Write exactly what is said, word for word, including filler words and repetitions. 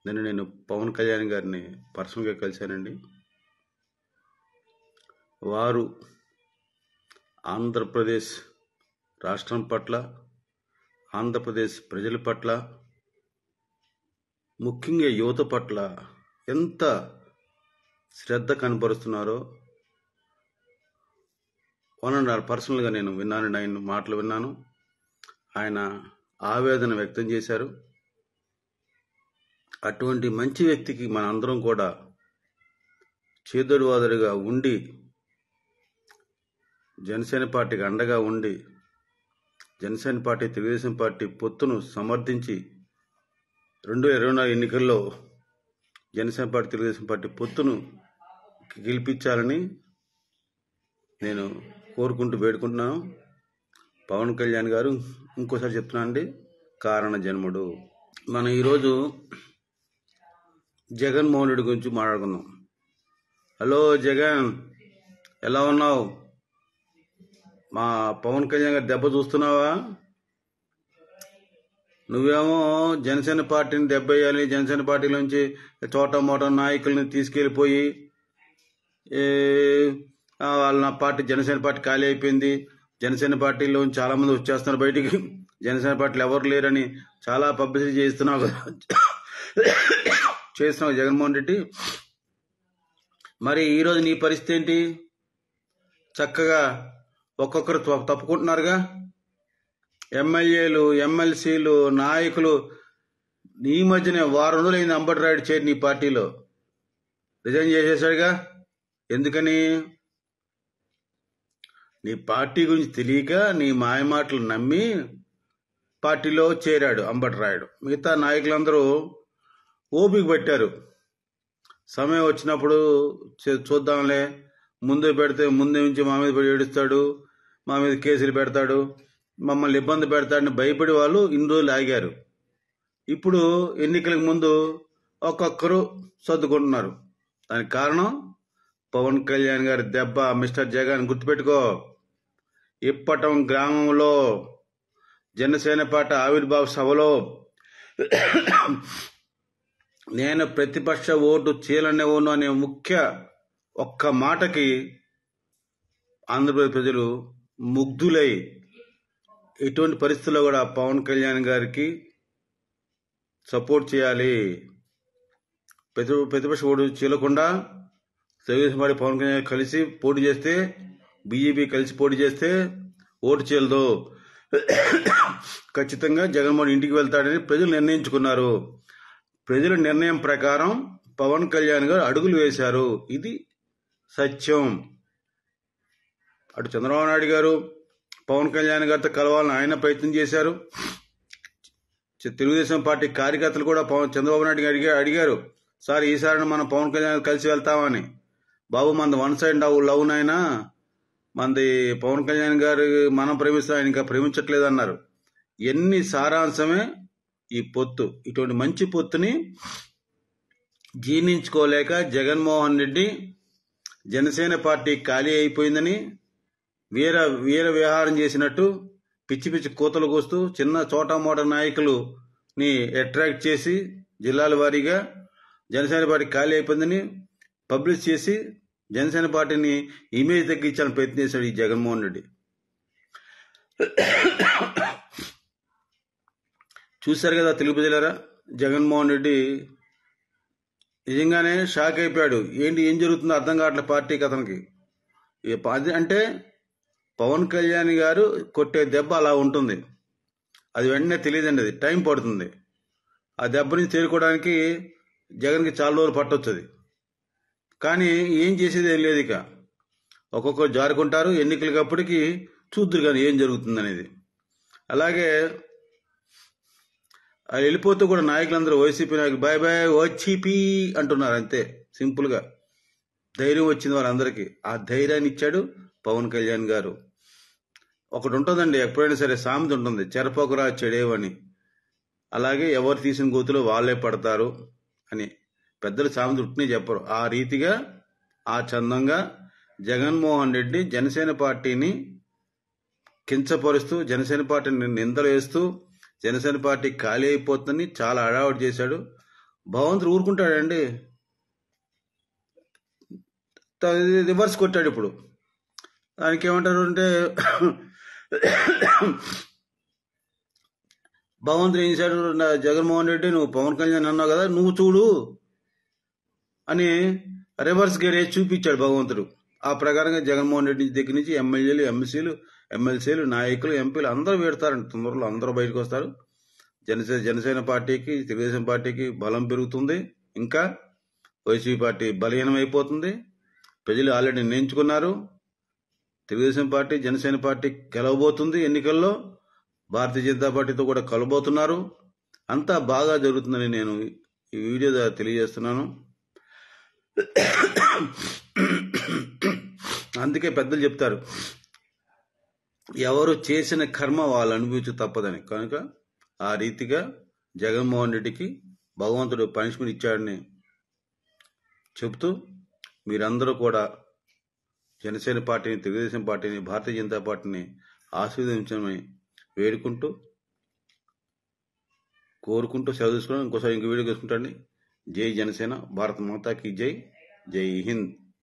నిన్న నేను పవన్ కళ్యాణ్ గారిని పర్సనల్గా కలిశానండి. వారు ఆంధ్రప్రదేశ్ రాష్ట్రం పట్ల, ఆంధ్రప్రదేశ్ ప్రజల పట్ల, ముఖ్యంగా యువత పట్ల ఎంత శ్రద్ధ కనబరుస్తున్నారో వన్ అండ్ ఆర్ పర్సనల్గా నేను విన్నానండి. ఆయన మాటలు విన్నాను. ఆయన ఆవేదన వ్యక్తం చేశారు. అటువంటి మంచి వ్యక్తికి మన అందరం కూడా చేదోడువాదులుగా ఉండి, జనసేన పార్టీకి అండగా ఉండి, జనసేన పార్టీ తెలుగుదేశం పార్టీ పొత్తును సమర్థించి రెండు వేల ఇరవై నాలుగు ఎన్నికల్లో జనసేన పార్టీ తెలుగుదేశం పార్టీ పొత్తును గెలిపించాలని నేను కోరుకుంటూ వేడుకుంటున్నాను. పవన్ కళ్యాణ్ గారు ఇంకోసారి చెప్తున్నా అండి, కారణ జన్ముడు. మనం ఈరోజు జగన్మోహన్ రెడ్డి గురించి మాట్లాడుకుందాం. హలో జగన్, ఎలా ఉన్నావు? మా పవన్ కళ్యాణ్ గారి దెబ్బ చూస్తున్నావా? నువ్వేమో జనసేన పార్టీని దెబ్బేయాలి, జనసేన పార్టీలోంచి చోట మోట నాయకుల్ని తీసుకెళ్ళిపోయి వాళ్ళ నా పార్టీ జనసేన పార్టీ ఖాళీ అయిపోయింది, జనసేన పార్టీలో చాలా మంది వచ్చేస్తున్నారు బయటికి, జనసేన పార్టీలు ఎవరు లేరని చాలా పబ్లిసిటీ చేస్తున్నావు చేస్తున్నావు జగన్మోహన్ రెడ్డి. మరి ఈరోజు నీ పరిస్థితి ఏంటి? చక్కగా ఒక్కొక్కరు తప్పుకుంటున్నారుగా. ఎమ్మెల్యేలు, ఎమ్మెల్సీలు, నాయకులు. ఈ మధ్యనే వారం రోజులైంది అంబటి రాయుడు చేరి నీ పార్టీలో రిజైన్ చేసేసాడుగా. ఎందుకని? నీ పార్టీ గురించి తెలియక నీ మాయమాటలు నమ్మి పార్టీలో చేరాడు అంబటి రాయుడు. మిగతా నాయకులందరూ ఓపిక పట్టారు. సమయం వచ్చినప్పుడు చూద్దాంలే, ముందు పెడితే ముందు నుంచి మా మీద పడి ఏడుస్తాడు, మా మీద కేసులు పెడతాడు, మమ్మల్ని ఇబ్బంది పెడతాడని భయపడి వాళ్ళు ఇన్ని రోజులు ఆగారు. ఇప్పుడు ఎన్నికలకు ముందు ఒక్కొక్కరు సర్దుకుంటున్నారు. దానికి కారణం పవన్ కళ్యాణ్ గారి దెబ్బ. మిస్టర్ జగన్ గుర్తుపెట్టుకో, ఇప్పటం గ్రామంలో జనసేన పార్టీ ఆవిర్భావ సభలో నేను ప్రతిపక్ష ఓటు చీలనివ్వను అనే ముఖ్య ఒక్క మాటకి ఆంధ్రప్రదేశ్ ప్రజలు ముగ్ధులై ఎటువంటి పరిస్థితుల్లో కూడా పవన్ కళ్యాణ్ గారికి సపోర్ట్ చేయాలి, ప్రతి ప్రతిపక్ష ఓటు చీలకుండా తెలుగుదేశం పార్టీ పవన్ కళ్యాణ్ కలిసి పోటీ చేస్తే, బీజేపీ కలిసి పోటీ చేస్తే ఓటు చీలదు, ఖచ్చితంగా జగన్మోహన్ ఇంటికి వెళ్తాడని ప్రజలు నిర్ణయించుకున్నారు. ప్రజల నిర్ణయం ప్రకారం పవన్ కళ్యాణ్ గారు అడుగులు వేశారు. ఇది సత్యం. అటు చంద్రబాబు నాయుడు గారు పవన్ కళ్యాణ్ గారితో కలవాలని ఆయన ప్రయత్నం చేశారు. తెలుగుదేశం పార్టీ కార్యకర్తలు కూడా పవన్ చంద్రబాబు నాయుడు గారికి అడిగారు, సార్ ఈసారి మనం పవన్ కళ్యాణ్ కలిసి వెళ్తామని. బాబు మనది వన్ సైడ్ లవ్ లవ్ నాయనా, మనది పవన్ కళ్యాణ్ గారు మనం ప్రేమిస్తాం, ఆయన ఇంకా ప్రేమించట్లేదు అన్నారు. ఎన్ని సారాంశమే ఈ పొత్తు. ఇటువంటి మంచి పొత్తుని జీర్ణించుకోలేక జగన్మోహన్ రెడ్డి జనసేన పార్టీ ఖాళీ అయిపోయిందని వీర వీర విహారం చేసినట్టు పిచ్చి పిచ్చి కూతలు కూస్తూ చిన్న చోటా మోటా నాయకులుని అట్రాక్ట్ చేసి జిల్లాల వారీగా జనసేన పార్టీ ఖాళీ అయిపోయిందని పబ్లిష్ చేసి జనసేన పార్టీని ఇమేజ్ తగ్గించాలని ప్రయత్నం చేశాడు ఈ జగన్మోహన్ రెడ్డి. చూశారు కదా తెలుగు ప్రజలారా, జగన్మోహన్ రెడ్డి నిజంగానే షాక్ అయిపోయాడు. ఏంటి ఏం జరుగుతుందో అర్థం కావట్లే పార్టీకి. అతనికి అంటే పవన్ కళ్యాణ్ గారు కొట్టే దెబ్బ అలా ఉంటుంది. అది వెంటనే తెలియదండి, అది టైం పడుతుంది. ఆ దెబ్బ నుంచి తేరుకోవడానికి జగన్కి చాలా రోజులు పట్టొచ్చు. అది కానీ ఏం చేసేది ఏం లేదు. ఇక ఒక్కొక్కరు జారుకుంటారు. ఎన్నికలకప్పటికి చూద్దరు కానీ ఏం జరుగుతుంది అనేది. అలాగే అది వెళ్ళిపోతూ కూడా నాయకులందరూ వైసీపీ నాయకులు బాయ్ బాయ్ ఓచీపీ అంటున్నారు. అంతే సింపుల్గా. ధైర్యం వచ్చింది వాళ్ళందరికీ. ఆ ధైర్యాన్ని ఇచ్చాడు పవన్ కళ్యాణ్ గారు. ఒకటి ఉంటుందండి, ఎప్పుడైనా సరే సామెత ఉంటుంది, చెరపకురా చెడేవని. అలాగే ఎవరు తీసిన గోతులో వాళ్ళే పడతారు అని పెద్దలు సామెత ఉట్టినే చెప్పరు. ఆ రీతిగా ఆ చందంగా జగన్మోహన్ రెడ్డి జనసేన పార్టీని కించపరుస్తూ, జనసేన పార్టీని నిందలు వేస్తూ, జనసేన పార్టీ ఖాళీ అయిపోతుందని చాలా హడావుడి చేశాడు. భగవంతుడు ఊరుకుంటాడండి? రివర్స్ కొట్టాడు ఇప్పుడు. దానికి ఏమంటారు అంటే భగవంతుడు ఏం చేశాడు, జగన్మోహన్ రెడ్డి నువ్వు పవన్ కళ్యాణ్ అన్నావు కదా, నువ్వు చూడు అని రివర్స్ గేర్ వేసి చూపించాడు భగవంతుడు. ఆ ప్రకారంగా జగన్మోహన్ రెడ్డి దగ్గర నుంచి ఎమ్మెల్యేలు, ఎమ్మెల్సీలు, ఎమ్మెల్సీలు, నాయకులు, ఎంపీలు అందరూ పెడతారండి. తొందరలో అందరూ బయటకు వస్తారు. జనసేన జనసేన పార్టీకి, తెలుగుదేశం పార్టీకి బలం పెరుగుతుంది. ఇంకా వైసీపీ పార్టీ బలహీనం అయిపోతుంది. ప్రజలు ఆల్రెడీ నిర్ణయించుకున్నారు. తెలుగుదేశం పార్టీ, జనసేన పార్టీ గెలవబోతుంది ఎన్నికల్లో. భారతీయ జనతా పార్టీతో కూడా కలబోతున్నారు. అంతా బాగా జరుగుతుందని నేను ఈ వీడియో ద్వారా తెలియజేస్తున్నాను. అందుకే పెద్దలు చెప్తారు, ఎవరు చేసిన కర్మ వాళ్ళు అనుభవించు తప్పదని. కనుక ఆ రీతిగా జగన్మోహన్ రెడ్డికి భగవంతుడు పనిష్మెంట్ ఇచ్చాడని చెబుతూ మీరందరూ కూడా జనసేన పార్టీని, తెలుగుదేశం పార్టీని, భారతీయ జనతా పార్టీని ఆశీర్వదించమని వేడుకుంటూ కోరుకుంటూ సెలవు తీసుకున్నాను. ఇంకోసారి ఇంకో వీడియో తీసుకుంటాండి. జై జనసేన, భారత మాతాకి జై, జై హింద్.